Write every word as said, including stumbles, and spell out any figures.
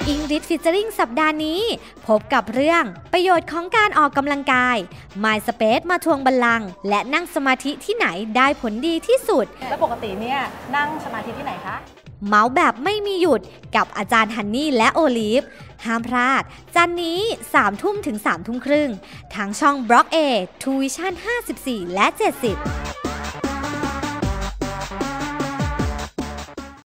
อิงริชฟีเจอริงสัปดาห์นี้พบกับเรื่องประโยชน์ของการออกกำลังกาย MySpace มาทวงบัลลังก์และนั่งสมาธิที่ไหนได้ผลดีที่สุดแล้วปกติเนี่ยนั่งสมาธิที่ไหนคะเมาส์แบบไม่มีหยุดกับอาจารย์ฮันนี่และโอลิฟห้ามพลาดจันนี้สามทุ่มถึงสามทุ่มครึ่งทางช่อง BlockATV ทูวิชั่นห้าสิบสี่และเจ็ดสิบ